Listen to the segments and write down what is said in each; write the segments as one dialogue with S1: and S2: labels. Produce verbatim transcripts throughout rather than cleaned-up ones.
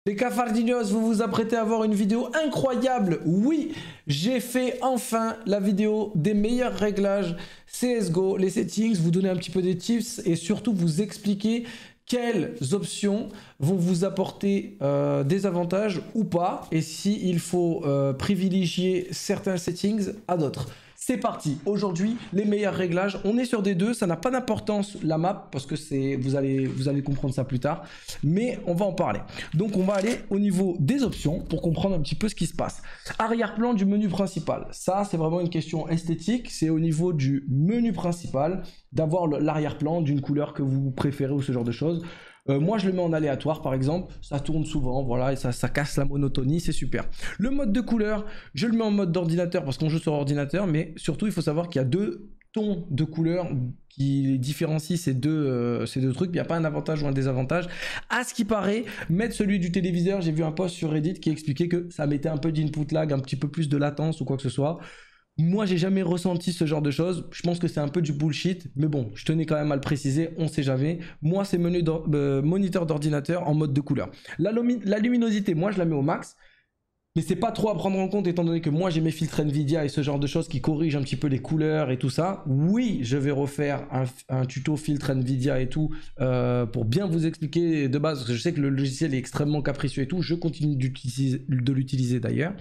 S1: Les Cafardinos, vous vous apprêtez à voir une vidéo incroyable. Oui, j'ai fait enfin la vidéo des meilleurs réglages C S G O, les settings, vous donner un petit peu des tips et surtout vous expliquer quelles options vont vous apporter euh, des avantages ou pas et s'il faut euh, privilégier certains settings à d'autres. C'est parti, aujourd'hui les meilleurs réglages, on est sur des deux, ça n'a pas d'importance la map parce que c'est, vous allez, vous allez comprendre ça plus tard, mais on va en parler. Donc on va aller au niveau des options pour comprendre un petit peu ce qui se passe. Arrière-plan du menu principal, ça c'est vraiment une question esthétique, c'est au niveau du menu principal d'avoir l'arrière-plan d'une couleur que vous préférez ou ce genre de choses. Euh, moi je le mets en aléatoire par exemple, ça tourne souvent, voilà, et ça, ça casse la monotonie, c'est super. Le mode de couleur, je le mets en mode d'ordinateur parce qu'on joue sur ordinateur, mais surtout il faut savoir qu'il y a deux tons de couleurs qui différencient ces deux, euh, ces deux trucs, il n'y a pas un avantage ou un désavantage. À ce qui paraît, mettre celui du téléviseur, j'ai vu un post sur Reddit qui expliquait que ça mettait un peu d'input lag, un petit peu plus de latence ou quoi que ce soit. Moi, j'ai jamais ressenti ce genre de choses. Je pense que c'est un peu du bullshit. Mais bon, je tenais quand même à le préciser. On sait jamais. Moi, c'est menu euh, moniteur d'ordinateur en mode de couleur. La, la luminosité, moi, je la mets au max. Mais c'est pas trop à prendre en compte étant donné que moi, j'ai mes filtres Nvidia et ce genre de choses qui corrigent un petit peu les couleurs et tout ça. Oui, je vais refaire un, un tuto filtre Nvidia et tout euh, pour bien vous expliquer de base. Parce que je sais que le logiciel est extrêmement capricieux et tout. Je continue de l'utiliser d'ailleurs.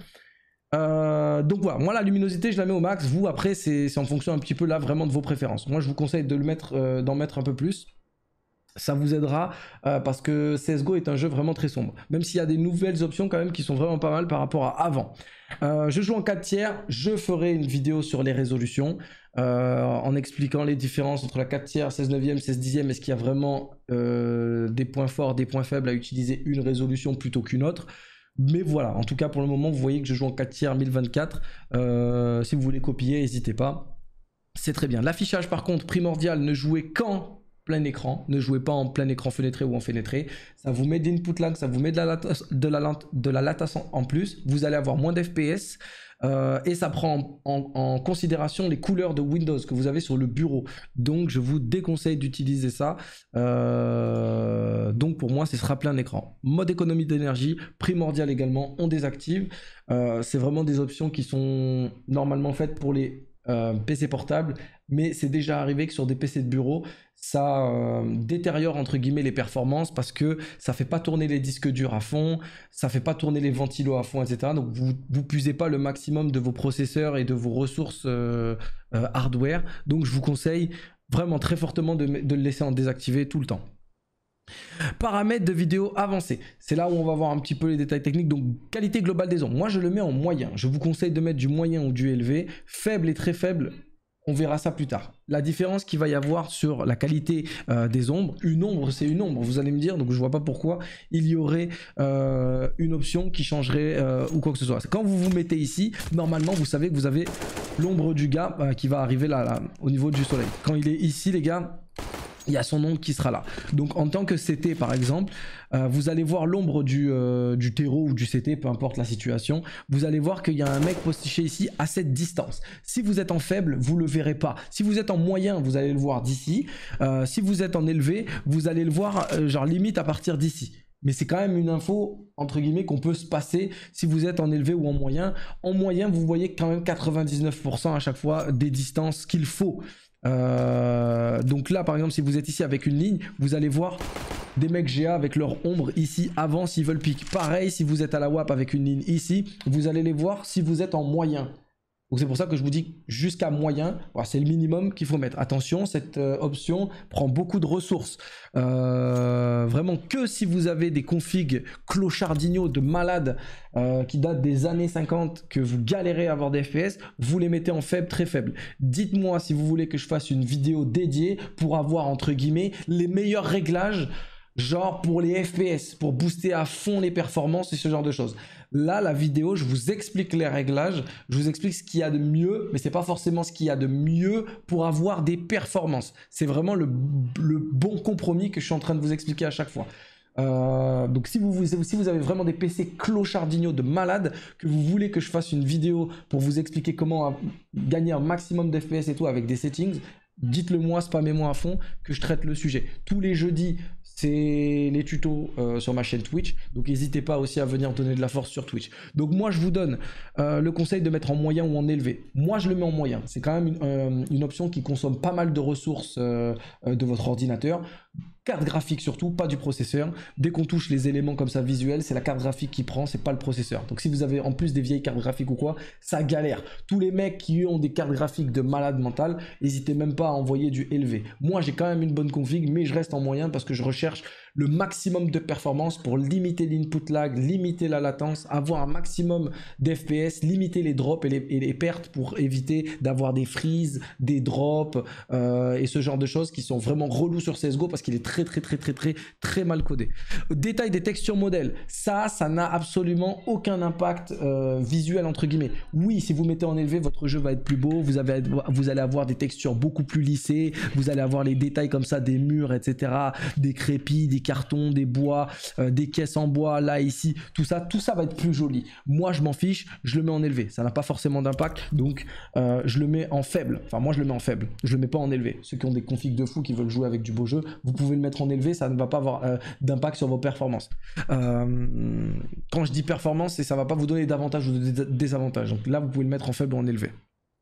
S1: Euh, donc voilà, moi la luminosité je la mets au max, vous après c'est en fonction un petit peu là vraiment de vos préférences. Moi je vous conseille de le mettre, euh, d'en mettre un peu plus, ça vous aidera euh, parce que C S G O est un jeu vraiment très sombre, même s'il y a des nouvelles options quand même qui sont vraiment pas mal par rapport à avant. Euh, je joue en quatre tiers, je ferai une vidéo sur les résolutions euh, en expliquant les différences entre la quatre tiers, seize neuvième, seize dixième, est-ce qu'il y a vraiment euh, des points forts, des points faibles à utiliser une résolution plutôt qu'une autre. Mais voilà, en tout cas pour le moment vous voyez que je joue en quatre tiers mille vingt-quatre, euh, si vous voulez copier n'hésitez pas, c'est très bien. L'affichage par contre primordial, ne jouez qu'en plein écran, ne jouez pas en plein écran fenêtré ou en fenêtré, ça vous met d'input lag, ça vous met de la, de, la, de la latence en plus, vous allez avoir moins d'F P S euh, et ça prend en, en, en considération les couleurs de Windows que vous avez sur le bureau, donc je vous déconseille d'utiliser ça. Euh, donc pour moi ce sera plein écran. Mode économie d'énergie primordial également, on désactive. Euh, c'est vraiment des options qui sont normalement faites pour les euh, P C portables, mais c'est déjà arrivé que sur des P C de bureau ça euh, détériore entre guillemets les performances parce que ça fait pas tourner les disques durs à fond, ça fait pas tourner les ventilos à fond, etc. Donc vous vous puisez pas le maximum de vos processeurs et de vos ressources euh, euh, hardware, donc je vous conseille vraiment très fortement de, de le laisser en désactivé tout le temps. Paramètres de vidéo avancés, c'est là où on va voir un petit peu les détails techniques. Donc qualité globale des ombres, moi je le mets en moyen, je vous conseille de mettre du moyen ou du élevé. Faible et très faible, on verra ça plus tard. La différence qu'il va y avoir sur la qualité euh, des ombres, une ombre c'est une ombre, vous allez me dire, donc je vois pas pourquoi il y aurait euh, une option qui changerait euh, ou quoi que ce soit. Quand vous vous mettez ici, normalement vous savez que vous avez l'ombre du gars euh, qui va arriver là, là au niveau du soleil. Quand il est ici les gars, il y a son ombre qui sera là. Donc en tant que C T par exemple, euh, vous allez voir l'ombre du, euh, du terreau ou du C T, peu importe la situation. Vous allez voir qu'il y a un mec postiché ici à cette distance. Si vous êtes en faible, vous le verrez pas. Si vous êtes en moyen, vous allez le voir d'ici. Euh, si vous êtes en élevé, vous allez le voir euh, genre limite à partir d'ici. Mais c'est quand même une info, entre guillemets, qu'on peut se passer si vous êtes en élevé ou en moyen. En moyen, vous voyez quand même quatre-vingt-dix-neuf pour cent à chaque fois des distances qu'il faut. Euh, donc là par exemple si vous êtes ici avec une ligne, vous allez voir des mecs G A avec leur ombre ici avant s'ils veulent pique. Pareil si vous êtes à la W A P avec une ligne ici, vous allez les voir si vous êtes en moyen. Donc c'est pour ça que je vous dis jusqu'à moyen, voilà, c'est le minimum qu'il faut mettre. Attention, cette euh, option prend beaucoup de ressources. Euh, vraiment que si vous avez des configs clochardinho de malades euh, qui datent des années cinquante, que vous galérez à avoir des F P S, vous les mettez en faible, très faible. Dites-moi si vous voulez que je fasse une vidéo dédiée pour avoir entre guillemets les meilleurs réglages, genre pour les F P S, pour booster à fond les performances et ce genre de choses. Là, la vidéo, je vous explique les réglages, je vous explique ce qu'il y a de mieux, mais c'est pas forcément ce qu'il y a de mieux pour avoir des performances. C'est vraiment le, le bon compromis que je suis en train de vous expliquer à chaque fois. Euh, donc si vous, si vous avez vraiment des P C clochardignos de malades, que vous voulez que je fasse une vidéo pour vous expliquer comment gagner un maximum d'F P S et tout avec des settings, dites-le moi, spammez-moi à fond que je traite le sujet. Tous les jeudis, c'est les tutos euh, sur ma chaîne Twitch, donc n'hésitez pas aussi à venir donner de la force sur Twitch. Donc moi je vous donne euh, le conseil de mettre en moyen ou en élevé. Moi je le mets en moyen, c'est quand même une, euh, une option qui consomme pas mal de ressources euh, euh, de votre ordinateur. Carte graphique surtout, pas du processeur. Dès qu'on touche les éléments comme ça visuels, c'est la carte graphique qui prend, c'est pas le processeur. Donc si vous avez en plus des vieilles cartes graphiques ou quoi, ça galère. Tous les mecs qui ont des cartes graphiques de malade mental, n'hésitez même pas à envoyer du élevé. Moi j'ai quand même une bonne config, mais je reste en moyen parce que je recherche le maximum de performance pour limiter l'input lag, limiter la latence, avoir un maximum d'F P S, limiter les drops et les, et les pertes pour éviter d'avoir des freezes, des drops euh, et ce genre de choses qui sont vraiment relous sur C S G O parce qu'il est très très très très très très mal codé. Détail des textures modèles, ça, ça n'a absolument aucun impact euh, visuel entre guillemets. Oui, si vous mettez en élevé, votre jeu va être plus beau, vous, avez, vous allez avoir des textures beaucoup plus lissées, vous allez avoir les détails comme ça des murs, et cetera, des crépis, des cartons, des bois, euh, des caisses en bois, là, ici, tout ça, tout ça va être plus joli. Moi, je m'en fiche, je le mets en élevé. Ça n'a pas forcément d'impact, donc euh, je le mets en faible. Enfin, moi, je le mets en faible. Je le mets pas en élevé. Ceux qui ont des configs de fou, qui veulent jouer avec du beau jeu, vous pouvez le mettre en élevé, ça ne va pas avoir euh, d'impact sur vos performances. Euh, quand je dis performance, c'est ça va pas vous donner d'avantages ou de désavantages. Donc là, vous pouvez le mettre en faible ou en élevé.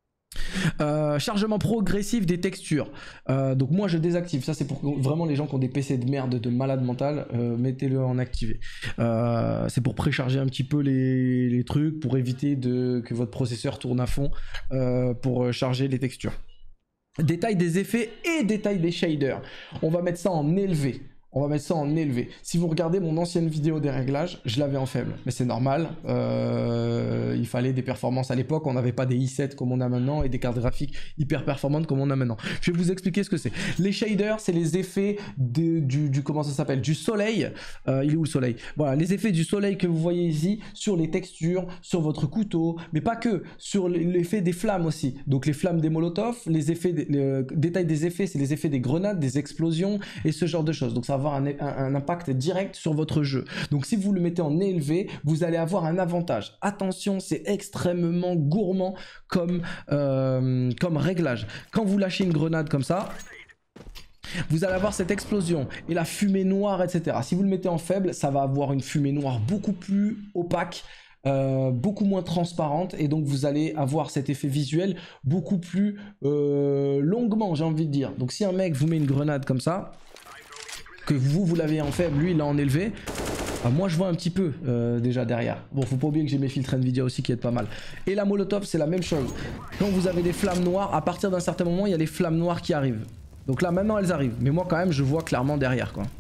S1: Euh, chargement progressif des textures, euh, donc moi je désactive, ça c'est pour vraiment les gens qui ont des P C de merde de malade mental, euh, mettez-le en activé, euh, c'est pour précharger un petit peu les, les trucs, pour éviter de, que votre processeur tourne à fond euh, pour charger les textures. Détail des effets et détail des shaders, on va mettre ça en élevé. On va mettre ça en élevé. Si vous regardez mon ancienne vidéo des réglages, je l'avais en faible. Mais c'est normal. Euh, il fallait des performances à l'époque. On n'avait pas des i sept comme on a maintenant et des cartes graphiques hyper performantes comme on a maintenant. Je vais vous expliquer ce que c'est. Les shaders, c'est les effets de, du, du... Comment ça s'appelle? Du soleil. Euh, il est où le soleil? Voilà, les effets du soleil que vous voyez ici sur les textures, sur votre couteau. Mais pas que. Sur l'effet des flammes aussi. Donc les flammes des molotovs, les effets... Des, le détail des effets, c'est les effets des grenades, des explosions et ce genre de choses. Donc ça va avoir un, un, un impact direct sur votre jeu. Donc si vous le mettez en élevé, vous allez avoir un avantage. Attention, c'est extrêmement gourmand comme, euh, comme réglage. Quand vous lâchez une grenade comme ça, vous allez avoir cette explosion et la fumée noire, et cetera. Si vous le mettez en faible, ça va avoir une fumée noire beaucoup plus opaque, Euh, beaucoup moins transparente, et donc vous allez avoir cet effet visuel beaucoup plus euh, longuement, j'ai envie de dire. Donc si un mec vous met une grenade comme ça, que vous, vous l'avez en faible, lui il l'a en élevé, ah, moi je vois un petit peu euh, déjà derrière. Bon, faut pas oublier que j'ai mes filtres Nvidia aussi qui aident pas mal. Et la molotov, c'est la même chose. Quand vous avez des flammes noires, à partir d'un certain moment, il y a les flammes noires qui arrivent. Donc là maintenant elles arrivent, mais moi quand même je vois clairement derrière quoi.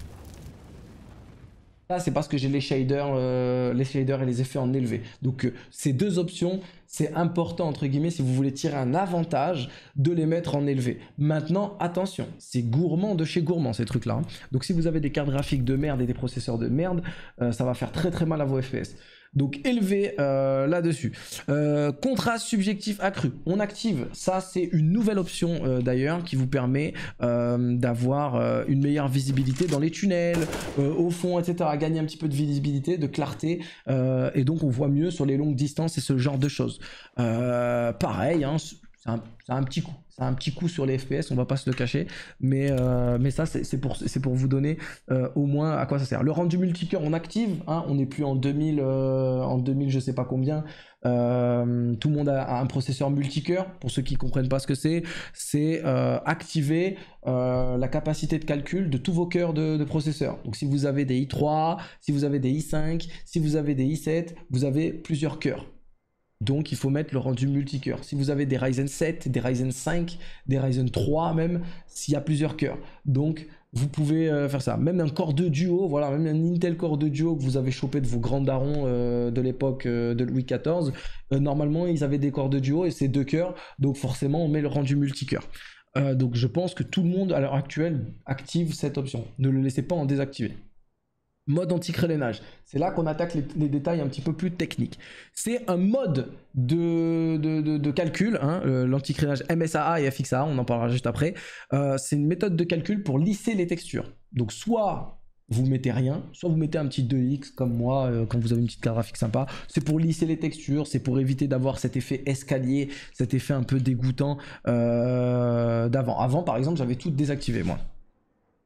S1: Là c'est parce que j'ai les shaders, euh, les shaders et les effets en élevé. Donc euh, ces deux options, c'est important entre guillemets si vous voulez tirer un avantage de les mettre en élevé. Maintenant attention, c'est gourmand de chez gourmand ces trucs là. Hein. Donc si vous avez des cartes graphiques de merde et des processeurs de merde, euh, ça va faire très très mal à vos F P S. Donc élevé euh, là-dessus. Euh, contraste subjectif accru. On active. Ça, c'est une nouvelle option euh, d'ailleurs qui vous permet euh, d'avoir euh, une meilleure visibilité dans les tunnels, euh, au fond, et cetera. Gagner un petit peu de visibilité, de clarté. Euh, et donc, on voit mieux sur les longues distances et ce genre de choses. Euh, pareil, hein, c'est un, un petit coup. C'est un petit coup sur les F P S, on va pas se le cacher. Mais, euh, mais ça, c'est pour, pour vous donner euh, au moins à quoi ça sert. Le rendu multicœur, on active. Hein, on n'est plus en deux mille, euh, en deux mille je sais pas combien. Euh, tout le monde a, a un processeur multicœur. Pour ceux qui comprennent pas ce que c'est, c'est euh, activer euh, la capacité de calcul de tous vos cœurs de, de processeurs. Donc si vous avez des i trois, si vous avez des i cinq, si vous avez des i sept, vous avez plusieurs cœurs. Donc il faut mettre le rendu multicœur. Si vous avez des Ryzen sept, des Ryzen cinq, des Ryzen trois même, s'il y a plusieurs cœurs. Donc vous pouvez euh, faire ça. Même un Core deux Duo, voilà, même un Intel Core deux Duo que vous avez chopé de vos grands darons euh, de l'époque euh, de Louis quatorze, euh, normalement ils avaient des Core deux Duo et c'est deux cœurs, donc forcément on met le rendu multicœur. Euh, donc je pense que tout le monde à l'heure actuelle active cette option. Ne le laissez pas en désactiver. Mode anti-crénage, c'est là qu'on attaque les, les détails un petit peu plus techniques. C'est un mode de, de, de, de calcul, hein, l'anti-crénage M S A A et F X A A, on en parlera juste après. Euh, c'est une méthode de calcul pour lisser les textures. Donc soit vous mettez rien, soit vous mettez un petit deux X comme moi euh, quand vous avez une petite carte graphique sympa. C'est pour lisser les textures, c'est pour éviter d'avoir cet effet escalier, cet effet un peu dégoûtant euh, d'avant. Avant par exemple j'avais tout désactivé moi.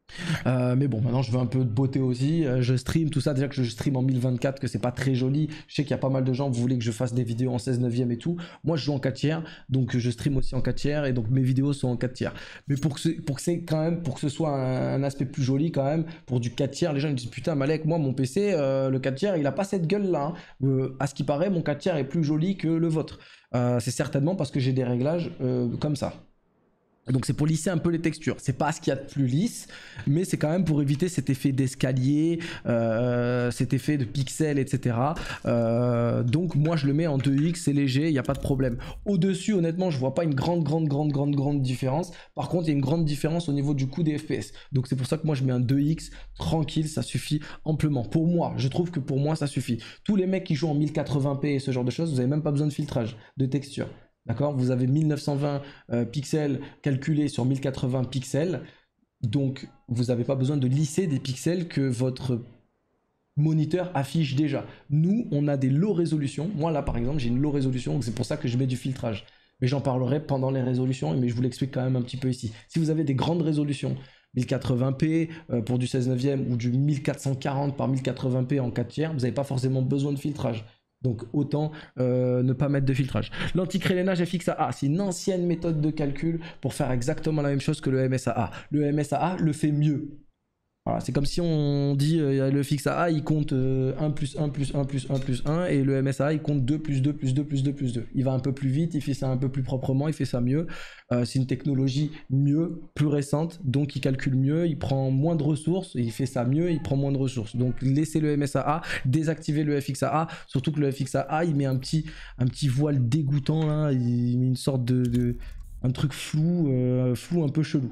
S1: Euh, mais bon, maintenant je veux un peu de beauté aussi. Euh, je stream tout ça. Déjà que je stream en mille vingt-quatre, que c'est pas très joli. Je sais qu'il y a pas mal de gens, vous voulez que je fasse des vidéos en seize neuvième et tout. Moi, je joue en quatre tiers, donc je stream aussi en quatre tiers et donc mes vidéos sont en quatre tiers. Mais pour que ce, pour que c'est quand même, pour que ce soit un, un aspect plus joli quand même, pour du quatre tiers, les gens ils disent putain, Malek, moi mon P C, euh, le quatre tiers, il a pas cette gueule là. Hein. Euh, à ce qui paraît, mon quatre tiers est plus joli que le vôtre. Euh, c'est certainement parce que j'ai des réglages euh, comme ça. Donc c'est pour lisser un peu les textures, c'est pas ce qu'il y a de plus lisse, mais c'est quand même pour éviter cet effet d'escalier, euh, cet effet de pixels, et cetera. Euh, donc moi je le mets en deux X, c'est léger, il n'y a pas de problème. Au-dessus, honnêtement, je vois pas une grande, grande, grande, grande, grande différence. Par contre, il y a une grande différence au niveau du coût des F P S. Donc c'est pour ça que moi je mets un deux X, tranquille, ça suffit amplement. Pour moi, je trouve que pour moi ça suffit. Tous les mecs qui jouent en mille quatre-vingts p et ce genre de choses, vous n'avez même pas besoin de filtrage, de texture. D'accord, vous avez mille neuf cent vingt euh, pixels calculés sur mille quatre-vingts pixels, donc vous n'avez pas besoin de lisser des pixels que votre moniteur affiche déjà. Nous, on a des low résolutions. Moi là par exemple, j'ai une low résolution, donc c'est pour ça que je mets du filtrage. Mais j'en parlerai pendant les résolutions, mais je vous l'explique quand même un petit peu ici. Si vous avez des grandes résolutions, mille quatre-vingts p euh, pour du seize neuvième ou du mille quatre cent quarante par mille quatre-vingts p en quatre tiers, vous n'avez pas forcément besoin de filtrage. Donc autant euh, ne pas mettre de filtrage. L'anticrénelage F X A A, c'est une ancienne méthode de calcul pour faire exactement la même chose que le M S A A. Le M S A A le fait mieux. Voilà, c'est comme si on dit euh, le F X A A il compte euh, un plus un plus un plus un plus un et le M S A A il compte deux plus deux plus deux plus deux plus deux. Il va un peu plus vite, il fait ça un peu plus proprement, il fait ça mieux. Euh, c'est une technologie mieux, plus récente, donc il calcule mieux, il prend moins de ressources, il fait ça mieux, il prend moins de ressources. Donc laissez le M S A A, désactivez le F X A A, surtout que le F X A A il met un petit, un petit voile dégoûtant là, il met une sorte de, de un truc flou, euh, flou un peu chelou.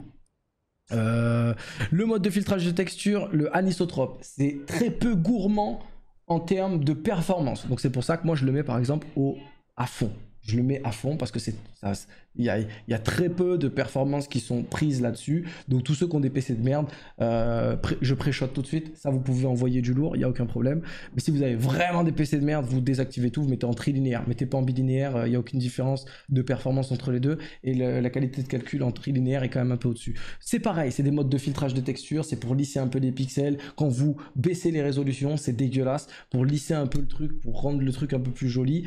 S1: Euh, le mode de filtrage de texture, le anisotrope, c'est très peu gourmand en termes de performance. Donc c'est pour ça que moi je le mets par exemple au, à fond. Je le mets à fond parce que c'est ça, il y a, y a très peu de performances qui sont prises là-dessus. Donc tous ceux qui ont des P C de merde, euh, pré je pré-shot tout de suite. Ça, vous pouvez envoyer du lourd, il n'y a aucun problème. Mais si vous avez vraiment des P C de merde, vous désactivez tout, vous mettez en trilinéaire. Mettez pas en bilinéaire, il euh, n'y a aucune différence de performance entre les deux. Et le, la qualité de calcul en trilinéaire est quand même un peu au-dessus. C'est pareil, c'est des modes de filtrage de texture, c'est pour lisser un peu les pixels. Quand vous baissez les résolutions, c'est dégueulasse. Pour lisser un peu le truc, pour rendre le truc un peu plus joli.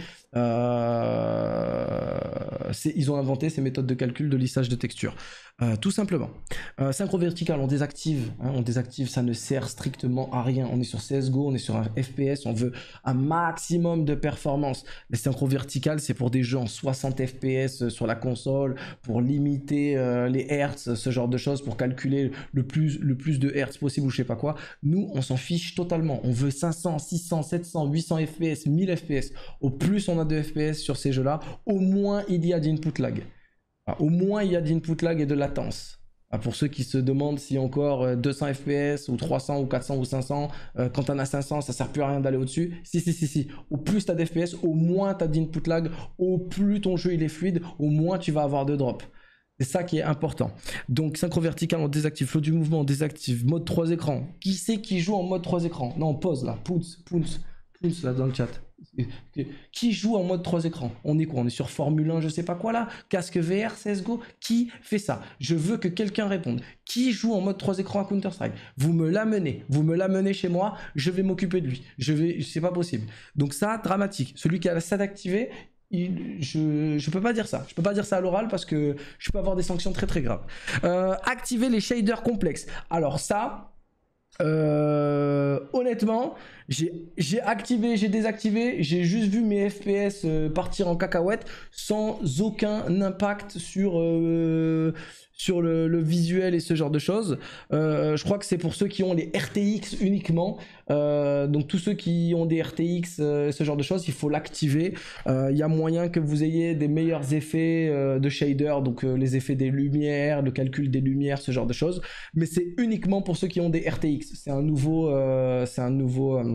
S1: Euh, ils ont inventé ces méthodes de calcul de lissage de texture. Euh, tout simplement. Euh, synchro vertical, on désactive. Hein, on désactive, ça ne sert strictement à rien. On est sur C S G O, on est sur un F P S, on veut un maximum de performance. Les synchro vertical, c'est pour des jeux en soixante F P S sur la console, pour limiter euh, les hertz, ce genre de choses, pour calculer le plus, le plus de hertz possible ou je sais pas quoi. Nous, on s'en fiche totalement. On veut cinq cents, six cents, sept cents, huit cents F P S, mille F P S. Au plus on a de F P S sur ces jeux-là, au moins il y a d'input lag. Au moins il y a d'input lag et de latence. Pour ceux qui se demandent si encore deux cents F P S ou trois cents ou quatre cents ou cinq cents, euh, quand on a cinq cents ça sert plus à rien d'aller au-dessus. Si si si si, au plus tu as d'F P S, au moins tu as d'input lag, au plus ton jeu il est fluide, au moins tu vas avoir de drop. C'est ça qui est important. Donc synchro vertical on désactive, flow du mouvement on désactive, mode trois écrans. Qui c'est qui joue en mode trois écrans? Non, on pause là, pounce, pounce, pounce là dans le chat. Qui joue en mode trois écrans? On est quoi? On est sur Formule un, je sais pas quoi là? Casque V R, C S G O? Qui fait ça? Je veux que quelqu'un réponde. Qui joue en mode trois écrans à Counter-Strike? Vous me l'amenez, vous me l'amenez chez moi, je vais m'occuper de lui. Je vais, c'est pas possible. Donc ça, dramatique. Celui qui a ça d'activer, il, je, je peux pas dire ça. Je peux pas dire ça à l'oral parce que je peux avoir des sanctions très très graves. Euh, activer les shaders complexes. Alors ça... Euh, honnêtement, j'ai activé, j'ai désactivé, j'ai juste vu mes F P S euh, partir en cacahuète sans aucun impact sur, euh, sur le, le visuel et ce genre de choses. Euh, je crois que c'est pour ceux qui ont les R T X uniquement. Euh, donc tous ceux qui ont des R T X, euh, ce genre de choses, il faut l'activer. Il euh, y a moyen que vous ayez des meilleurs effets euh, de shader, donc euh, les effets des lumières, le calcul des lumières, ce genre de choses. Mais c'est uniquement pour ceux qui ont des R T X. C'est un nouveau, euh, c'est un nouveau, euh,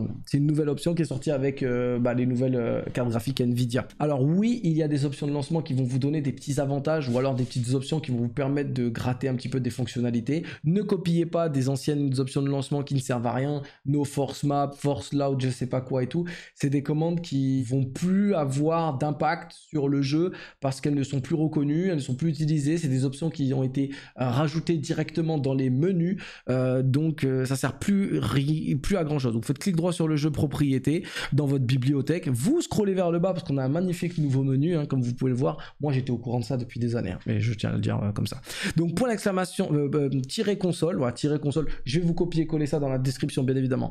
S1: c'est une nouvelle option qui est sortie avec euh, bah, les nouvelles euh, cartes graphiques Nvidia. Alors oui, il y a des options de lancement qui vont vous donner des petits avantages ou alors des petites options qui vont vous permettre de gratter un petit peu des fonctionnalités. Ne copiez pas des anciennes options de lancement qui ne servent à rien, no force map, force loud, je sais pas quoi et tout. C'est des commandes qui vont plus avoir d'impact sur le jeu parce qu'elles ne sont plus reconnues, elles ne sont plus utilisées. C'est des options qui ont été euh, rajoutées directement dans les menus, euh, donc euh, ça sert plus, plus à grand chose. Vous faites clic droit sur le jeu propriété dans votre bibliothèque, vous scrollez vers le bas parce qu'on a un magnifique nouveau menu, hein, comme vous pouvez le voir. Moi j'étais au courant de ça depuis des années, hein, mais je tiens à le dire euh, comme ça. Donc point d'exclamation, euh, euh, tirer console, voilà, tirer console, je vais vous copier-coller ça dans la description bien évidemment.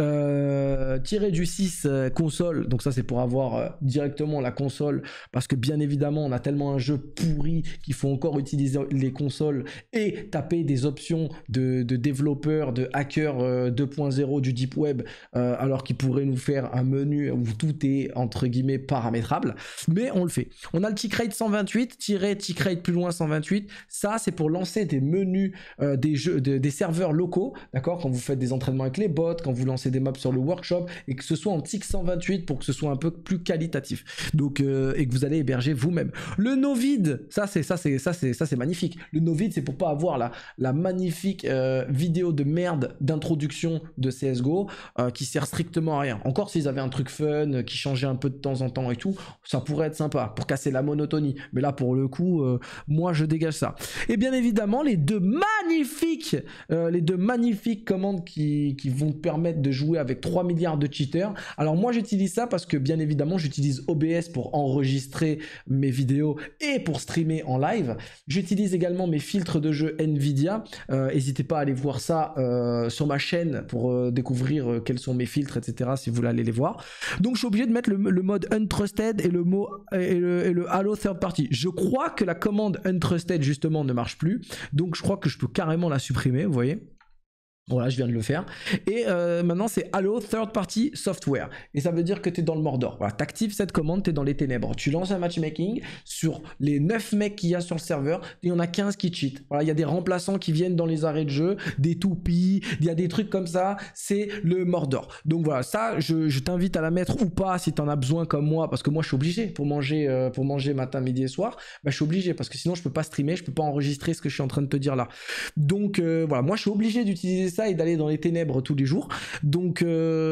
S1: Euh, tirer du six euh, console, donc ça c'est pour avoir euh, directement la console, parce que bien évidemment on a tellement un jeu pourri qu'il faut encore utiliser les consoles et taper des options de, de développeurs, de hackers euh, deux point zéro du deep web, euh, alors qu'ils pourraient nous faire un menu où tout est entre guillemets paramétrable, mais on le fait. On a le tick rate cent vingt-huit, tirer tick rate plus loin cent vingt-huit, ça c'est pour lancer des menus euh, des jeux, de, des serveurs locaux, d'accord, quand vous faites des entraînements avec les bots, quand vous lancez des maps sur le workshop, et que ce soit en tick cent vingt-huit pour que ce soit un peu plus qualitatif, donc euh, et que vous allez héberger vous-même. Le no vid, ça c'est ça c'est ça c'est ça c'est magnifique. Le no vid, c'est pour pas avoir la la magnifique euh, vidéo de merde d'introduction de C S G O euh, qui sert strictement à rien. Encore s'ils avaient un truc fun euh, qui changeait un peu de temps en temps et tout, ça pourrait être sympa pour casser la monotonie, mais là pour le coup euh, moi je dégage ça. Et bien évidemment les deux magnifiques euh, les deux magnifiques commandes qui, qui vont permettre de jouer avec trois milliards de cheaters. Alors moi j'utilise ça parce que bien évidemment j'utilise O B S pour enregistrer mes vidéos et pour streamer en live. J'utilise également mes filtres de jeu Nvidia, euh, n'hésitez pas à aller voir ça euh, sur ma chaîne pour euh, découvrir euh, quels sont mes filtres, etc, si vous voulez aller les voir. Donc je suis obligé de mettre le, le mode untrusted et le mot et le, et le allow third party. Je crois que la commande untrusted justement ne marche plus, donc je crois que je peux carrément la supprimer, vous voyez. Voilà, je viens de le faire. Et euh, maintenant, c'est Allow Third Party Software. Et ça veut dire que tu es dans le Mordor. Voilà, tu actives cette commande, tu es dans les ténèbres. Tu lances un matchmaking. Sur les neuf mecs qu'il y a sur le serveur, il y en a quinze qui cheat. Voilà, il y a des remplaçants qui viennent dans les arrêts de jeu, des toupies, il y a des trucs comme ça. C'est le Mordor. Donc voilà, ça, je, je t'invite à la mettre ou pas si tu en as besoin comme moi. Parce que moi, je suis obligé pour manger, euh, pour manger matin, midi et soir. Bah, je suis obligé parce que sinon, je peux pas streamer, je peux pas enregistrer ce que je suis en train de te dire là. Donc euh, voilà, moi, je suis obligé d'utiliser ça et d'aller dans les ténèbres tous les jours, donc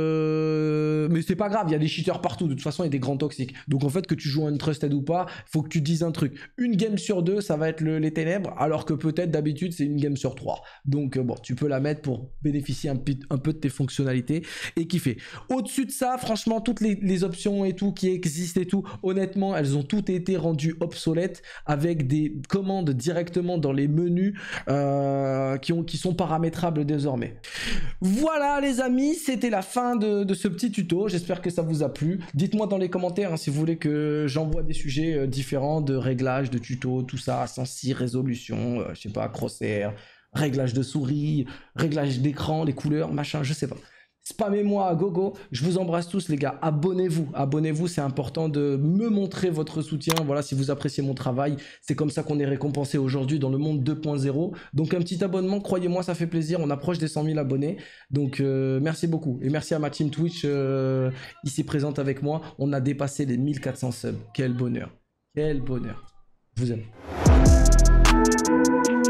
S1: euh... mais c'est pas grave, il y a des cheaters partout, de toute façon il y a des grands toxiques, donc en fait que tu joues un trusted ou pas, faut que tu dises un truc, une game sur deux ça va être le, les ténèbres, alors que peut-être d'habitude c'est une game sur trois, donc euh, bon, tu peux la mettre pour bénéficier un, un peu de tes fonctionnalités et kiffer. Au-dessus de ça, franchement toutes les, les options et tout qui existent et tout, honnêtement elles ont toutes été rendues obsolètes avec des commandes directement dans les menus euh, qui, ont, qui sont paramétrables désormais. Voilà les amis, c'était la fin de, de ce petit tuto, j'espère que ça vous a plu. Dites-moi dans les commentaires hein, si vous voulez que j'envoie des sujets euh, différents de réglages, de tutos, tout ça, sensi, résolution, euh, je sais pas, crosshair, réglage de souris, réglage d'écran, les couleurs, machin, je sais pas. Spammez-moi à gogo, je vous embrasse tous les gars, abonnez-vous, abonnez-vous, c'est important de me montrer votre soutien, voilà, si vous appréciez mon travail, c'est comme ça qu'on est récompensé aujourd'hui dans le monde deux point zéro, donc un petit abonnement, croyez-moi, ça fait plaisir, on approche des cent mille abonnés, donc euh, merci beaucoup, et merci à ma team Twitch euh, ici présente avec moi, on a dépassé les mille quatre cents subs, quel bonheur, quel bonheur, je vous aime.